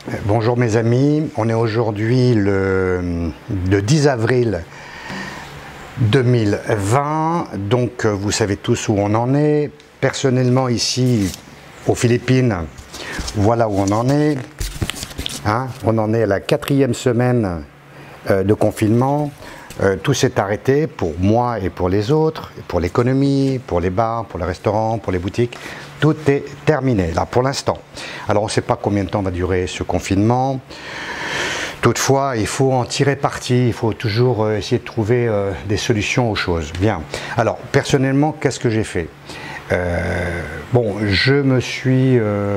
Bonjour mes amis, on est aujourd'hui le 10 avril 2020, donc vous savez tous où on en est. Personnellement ici aux Philippines, voilà où on en est. On en est à la 4e semaine de confinement. Tout s'est arrêté pour moi et pour les autres, pour l'économie, pour les bars, pour les restaurants, pour les boutiques. Tout est terminé, là, pour l'instant. Alors, on ne sait pas combien de temps va durer ce confinement. Toutefois, il faut en tirer parti. Il faut toujours essayer de trouver des solutions aux choses. Bien. Alors, personnellement, qu'est-ce que j'ai fait ? Je me suis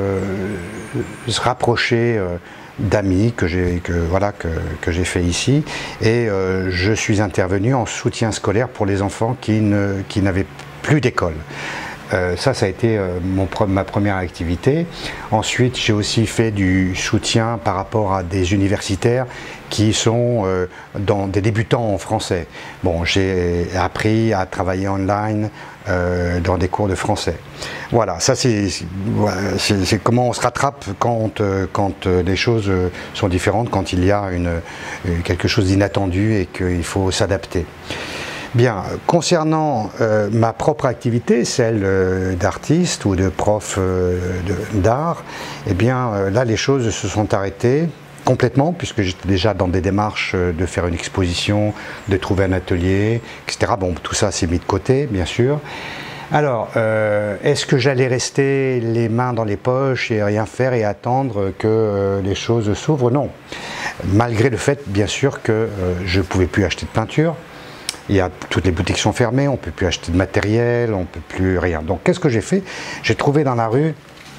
rapproché d'amis que j'ai fait ici, et je suis intervenu en soutien scolaire pour les enfants qui n'avaient plus d'école. Ça a été ma première activité. Ensuite, j'ai aussi fait du soutien par rapport à des universitaires qui sont des débutants en français. Bon, j'ai appris à travailler online dans des cours de français. Voilà, ça c'est comment on se rattrape quand les choses sont différentes, quand il y a quelque chose d'inattendu et qu'il faut s'adapter. Bien, concernant ma propre activité, celle d'artiste ou de prof d'art, eh bien là les choses se sont arrêtées complètement, puisque j'étais déjà dans des démarches de faire une exposition, de trouver un atelier, etc. Bon, tout ça s'est mis de côté, bien sûr. Alors, est-ce que j'allais rester les mains dans les poches et rien faire et attendre que les choses s'ouvrent? Non. Malgré le fait, bien sûr, que je ne pouvais plus acheter de peinture. Toutes les boutiques sont fermées, on ne peut plus acheter de matériel, on ne peut plus rien. Donc qu'est-ce que j'ai fait? J'ai trouvé dans la rue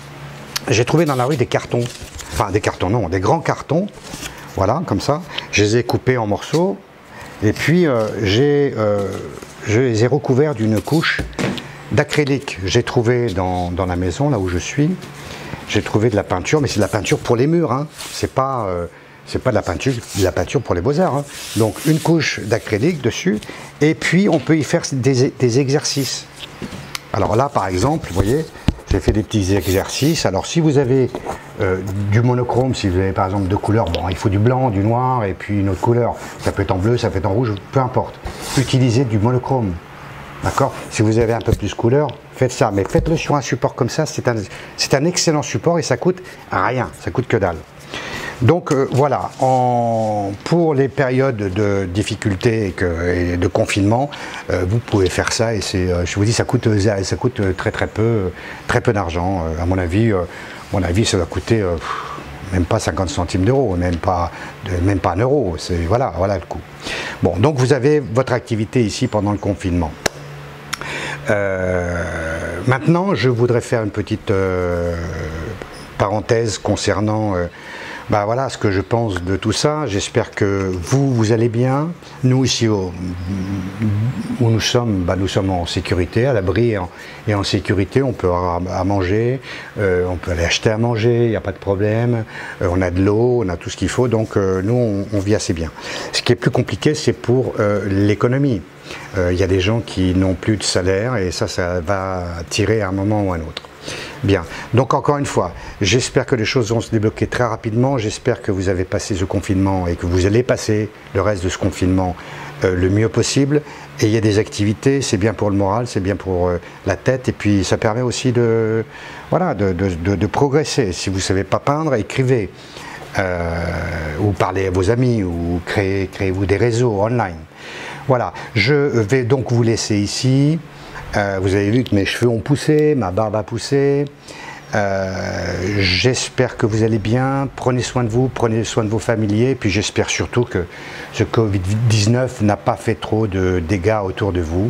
des cartons. Enfin des cartons, non, des grands cartons. Voilà, comme ça. Je les ai coupés en morceaux. Et puis je les ai recouverts d'une couche d'acrylique. J'ai trouvé dans la maison, là où je suis, j'ai trouvé de la peinture, mais c'est de la peinture pour les murs, hein. C'est pas de la peinture pour les beaux-arts. Hein. Donc une couche d'acrylique dessus, et puis on peut y faire des exercices. Alors là, par exemple, vous voyez, j'ai fait des petits exercices. Alors si vous avez du monochrome, si vous avez par exemple deux couleurs, bon, il faut du blanc, du noir, et puis une autre couleur. Ça peut être en bleu, ça peut être en rouge, peu importe. Utilisez du monochrome. D'accord? Si vous avez un peu plus de couleur, faites ça. Mais faites-le sur un support comme ça. C'est un excellent support et ça coûte rien. Ça coûte que dalle. Donc voilà, pour les périodes de difficulté et de confinement, vous pouvez faire ça, et je vous dis, ça coûte très peu d'argent. À mon avis, ça va coûter même pas 50 centimes d'euros, même pas 1 euro. Voilà le coût. Bon, donc vous avez votre activité ici pendant le confinement. Maintenant, je voudrais faire une petite parenthèse concernant ce que je pense de tout ça. J'espère que vous allez bien. Nous ici où nous sommes, nous sommes en sécurité, à l'abri et en sécurité. On peut avoir à manger, on peut aller acheter à manger, il n'y a pas de problème. On a de l'eau, on a tout ce qu'il faut, donc nous on vit assez bien. Ce qui est plus compliqué, c'est pour l'économie. Il y a des gens qui n'ont plus de salaire, et ça va tirer à un moment ou à un autre. Bien, donc encore une fois, j'espère que les choses vont se débloquer très rapidement. J'espère que vous avez passé ce confinement et que vous allez passer le reste de ce confinement le mieux possible. Et il y a des activités, c'est bien pour le moral, c'est bien pour la tête, et puis ça permet aussi de progresser. Si vous ne savez pas peindre, écrivez, ou parlez à vos amis, ou créez-vous des réseaux online. Voilà, je vais donc vous laisser ici. Vous avez vu que mes cheveux ont poussé, ma barbe a poussé. J'espère que vous allez bien. Prenez soin de vous, prenez soin de vos familiers. Et puis j'espère surtout que ce Covid-19 n'a pas fait trop de dégâts autour de vous.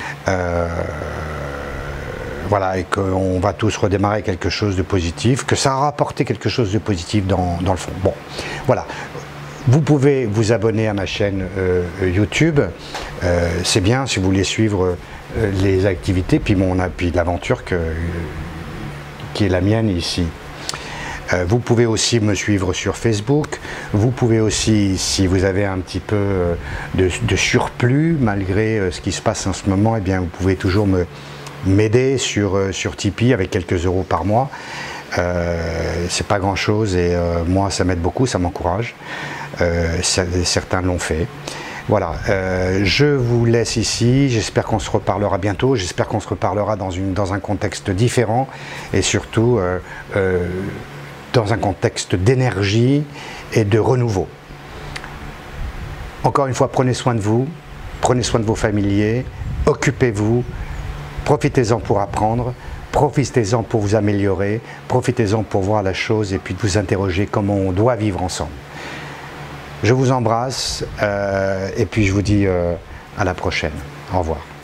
Voilà, et qu'on va tous redémarrer quelque chose de positif, que ça a apporté quelque chose de positif dans le fond. Bon, voilà. Vous pouvez vous abonner à ma chaîne YouTube. C'est bien si vous voulez suivre les activités, puis l'aventure qui est la mienne ici. Vous pouvez aussi me suivre sur Facebook. Vous pouvez aussi, si vous avez un petit peu de surplus, malgré ce qui se passe en ce moment, eh bien, vous pouvez toujours m'aider sur Tipeee avec quelques euros par mois. C'est pas grand chose et moi ça m'aide beaucoup, ça m'encourage. Certains l'ont fait. Voilà, je vous laisse ici, j'espère qu'on se reparlera bientôt, j'espère qu'on se reparlera dans un contexte différent et surtout dans un contexte d'énergie et de renouveau. Encore une fois, prenez soin de vous, prenez soin de vos familiers, occupez-vous, profitez-en pour apprendre, profitez-en pour vous améliorer, profitez-en pour voir la chose et puis de vous interroger comment on doit vivre ensemble. Je vous embrasse et puis je vous dis à la prochaine. Au revoir.